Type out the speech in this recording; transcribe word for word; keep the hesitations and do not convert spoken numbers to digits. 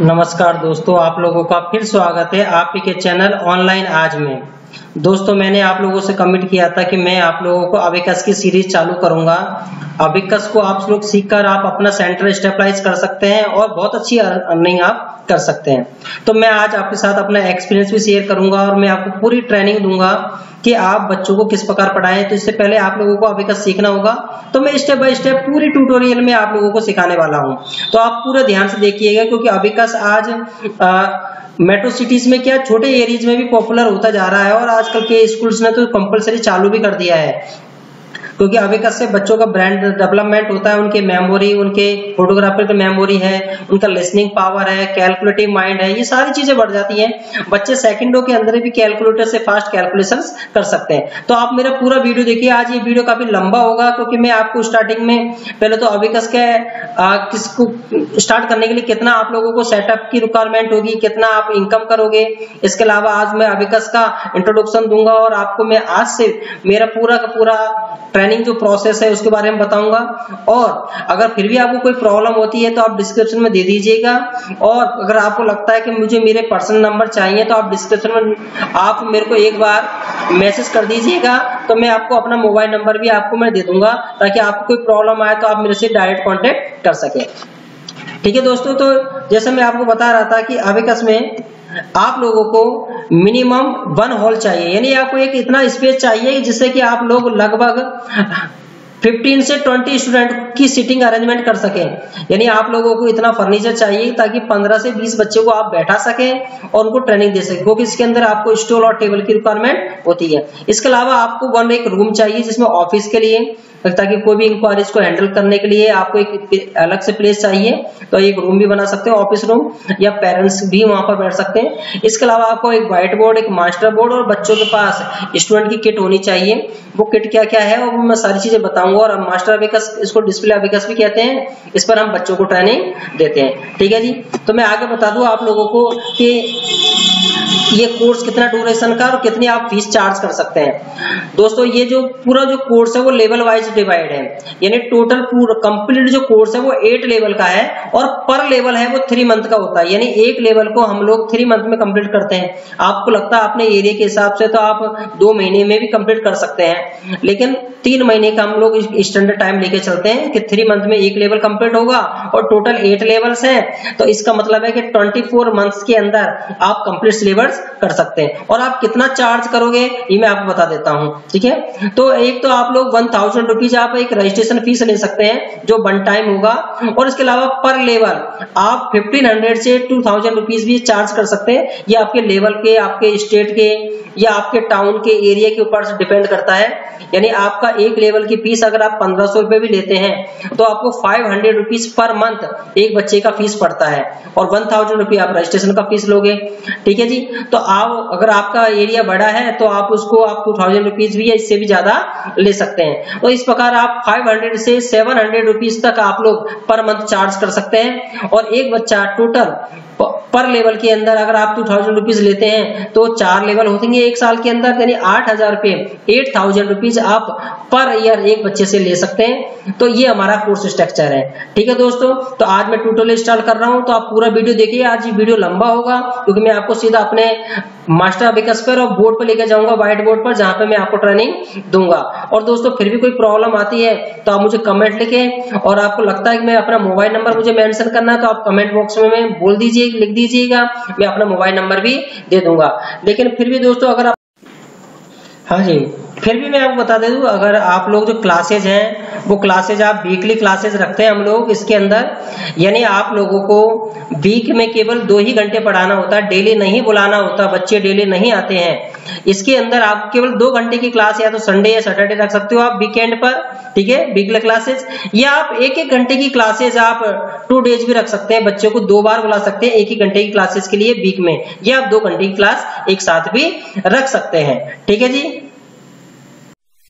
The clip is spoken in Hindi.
नमस्कार दोस्तों, आप लोगों का फिर स्वागत है आप ही के चैनल ऑनलाइन आज में। दोस्तों, मैंने आप लोगों से कमिट किया था कि मैं आप लोगों को अबेकस की सीरीज चालू करूंगा। अबेकस को आप लोग सीखकर आप अपना सेंटर स्टेबलाइज कर सकते हैं और बहुत अच्छी अर्निंग आप कर सकते हैं। तो मैं आज आपके साथ अपना एक्सपीरियंस भी शेयर करूंगा और मैं आपको पूरी ट्रेनिंग दूंगा कि आप बच्चों को किस प्रकार पढ़ाएं। तो इससे पहले आप लोगों को अबेकस सीखना होगा, तो मैं स्टेप बाय स्टेप पूरी ट्यूटोरियल में आप लोगों को सिखाने वाला हूं। तो आप पूरा ध्यान से देखिएगा, क्योंकि अबेकस आज आ, मेट्रो सिटीज में क्या छोटे एरियाज में भी पॉपुलर होता जा रहा है और आजकल के स्कूल्स ने तो कंपलसरी चालू भी कर दिया है, क्योंकि अबेकस से बच्चों का ब्रांड डेवलपमेंट होता है। उनके मेमोरी, उनके फोटोग्राफर की मेमोरी है, उनका लिसनिंग पावर है, कैलकुलेटिव माइंड है, ये सारी चीजें बढ़ जाती हैं। बच्चे सेकंडों के अंदर भी कैलकुलेटर से फास्ट कैलकुलेशंस कर सकते हैं। तो आप मेरा पूरा वीडियो देखिए। आज ये वीडियो काफी लंबा होगा, क्योंकि मैं आपको स्टार्टिंग में पहले तो अबेकस के किसको स्टार्ट करने के लिए कितना आप लोगों को सेटअप की रिक्वायरमेंट होगी, कितना आप इनकम करोगे, इसके अलावा आज मैं अबेकस का इंट्रोडक्शन दूंगा और आपको मैं आज से मेरा पूरा का पूरा ट्रेनिंग जो प्रोसेस है उसके बारे में बताऊंगा। और अगर फिर भी आपको कोई प्रॉब्लम होती है तो आप डिस्क्रिप्शन में दे दीजिएगा, और अगर आपको लगता है कि मुझे मेरे पर्सनल नंबर चाहिए तो आप डिस्क्रिप्शन में आप मेरे को एक बार मैसेज कर दीजिएगा, तो मैं आपको अपना मोबाइल नंबर भी आपको मैं दे दूंगा, ताकि आपको कोई प्रॉब्लम आए तो आप मेरे से डायरेक्ट कॉन्टेक्ट कर सके। ठीक है दोस्तों, तो जैसे मैं आपको बता रहा था कि अबेकस में आप लोगों को मिनिमम वन हॉल चाहिए, यानी आपको एक इतना स्पेस चाहिए जिससे कि आप लोग लगभग पंद्रह से बीस स्टूडेंट की सीटिंग अरेंजमेंट कर सकें। यानी आप लोगों को इतना फर्नीचर चाहिए ताकि पंद्रह से बीस बच्चों को आप बैठा सकें और उनको ट्रेनिंग दे सकें, क्योंकि इसके अंदर आपको स्टूल और टेबल की रिक्वायरमेंट होती है। इसके अलावा आपको वन एक रूम चाहिए जिसमें ऑफिस के लिए, ताकि कोई भी इंक्वायरीज को हैंडल करने के लिए आपको एक अलग से प्लेस चाहिए, तो एक रूम भी बना सकते हैं, ऑफिस रूम, या पेरेंट्स भी वहां पर बैठ सकते हैं। इसके अलावा आपको एक व्हाइट बोर्ड, एक मास्टर बोर्ड और बच्चों के पास स्टूडेंट की किट होनी चाहिए। वो किट क्या क्या है और मैं सारी चीजें बताऊंगा। और मास्टर अबेकस, इसको डिस्प्ले अबेकस भी कहते हैं, इस पर हम बच्चों को ट्रेनिंग देते हैं। ठीक है जी, तो मैं आगे बता दूं आप लोगों को कि ये कोर्स कितना ड्यूरेशन का और कितनी आप फीस चार्ज कर सकते हैं। दोस्तों, ये जो पूरा जो कोर्स है वो लेवल वाइज डिवाइड है, यानी टोटल पूरा कंप्लीट जो कोर्स है वो एट लेवल का है और पर लेवल है वो थ्री मंथ का होता है। यानी एक लेवल को हम लोग थ्री मंथ में कंप्लीट करते हैं। आपको लगता है अपने एरिया के हिसाब से तो आप दो महीने में भी कंप्लीट कर सकते हैं, लेकिन तीन महीने का हम लोग स्टैंडर्ड टाइम लेके चलते हैं कि थ्री मंथ में एक लेवल कंप्लीट होगा और टोटल एट लेवल्स हैं। तो इसका मतलब है कि ट्वेंटी फोर मंथ्स के अंदर आप कंप्लीट सिलेबस कर सकते हैं। और आप कितना चार्ज करोगे ये मैं आपको बता देता हूं। ठीक है, तो एक तो आप लोग वन थाउजेंड रुपीज आप एक रजिस्ट्रेशन फीस ले सकते हैं जो वन टाइम होगा, और इसके अलावा पर लेवल आप फिफ्टीन हंड्रेड से टू थाउजेंड रुपीज भी चार्ज कर सकते हैं। ये आपके लेवल के, आपके स्टेट के या आपके टाउन के एरिया के ऊपर से डिपेंड करता है। यानी आपका एक लेवल की फीस अगर आप पंद्रह सौ रुपए भी लेते हैं तो आपको five hundred rupees per month एक बच्चे का फीस पड़ता है, और वन थाउजेंड रुपये आप रजिस्ट्रेशन का फीस लोगे। ठीक है जी, तो आप अगर आपका एरिया बड़ा है तो आप उसको आप टू थाउजेंड रुपीज भी या इससे भी ज्यादा ले सकते हैं। तो इस प्रकार आप फाइव हंड्रेड से सेवन हंड्रेड रुपीज तक आप लोग पर मंथ चार्ज कर सकते हैं। और एक बच्चा टोटल पर लेवल के अंदर अगर आप टू थाउजेंड रुपीज लेते हैं तो चार लेवल होंगे एक साल के अंदर, यानी आठ हजार रुपए एट थाउजेंड रुपीज आप पर ईयर एक बच्चे से ले सकते हैं। तो ये हमारा कोर्स स्ट्रक्चर है। ठीक है दोस्तों, तो आज मैं ट्यूटोरियल स्टार्ट कर रहा हूं, तो आप पूरा वीडियो देखिए। आज ये वीडियो लंबा होगा क्योंकि मैं आपको सीधा अपने मास्टर अबेकस पर और बोर्ड पर लेकर जाऊंगा, व्हाइट बोर्ड पर, जहां पे मैं आपको ट्रेनिंग दूंगा। और दोस्तों, फिर भी कोई प्रॉब्लम आती है तो आप मुझे कमेंट लिखें, और आपको लगता है कि मैं अपना मोबाइल नंबर मुझे मेंशन करना है तो आप कमेंट बॉक्स में मैं बोल दीजिए, लिख दीजिएगा, मैं अपना मोबाइल नंबर भी दे दूंगा। लेकिन फिर भी दोस्तों, अगर आप, हाँ जी, फिर भी मैं आपको बता दे दूं, अगर आप लोग जो क्लासेज हैं वो क्लासेज आप वीकली क्लासेज रखते हैं हम लोग इसके अंदर, यानी आप लोगों को वीक में केवल दो ही घंटे पढ़ाना होता है, डेली नहीं बुलाना होता, बच्चे डेली नहीं आते हैं। इसके अंदर आप केवल दो घंटे की क्लास या तो संडे या सैटरडे रख सकते हो आप वीकेंड पर। ठीक है, वीकली क्लासेज, या आप एक एक घंटे की क्लासेज आप टू डेज भी रख सकते हैं, बच्चों को दो बार बुला सकते हैं एक ही घंटे की क्लासेज के लिए वीक में, या आप दो घंटे की क्लास एक साथ भी रख सकते हैं। ठीक है जी,